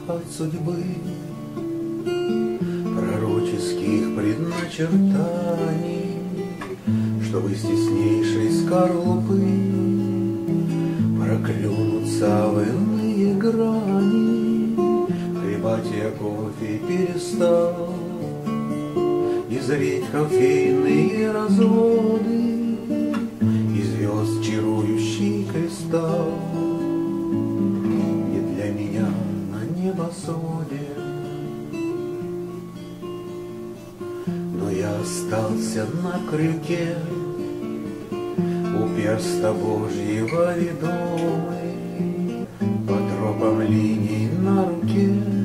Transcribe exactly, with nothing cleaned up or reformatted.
от судьбы, пророческих предначертаний, чтобы из теснейшей скорлупы проклюнутся в иные грани. Хлебать я кофе перестал, и зреть кофейные разводы, и звезд чарующий кристалл не для меня на небосводе. Но я остался на крюке у перста Божьего ведомый, по тропам линий на руке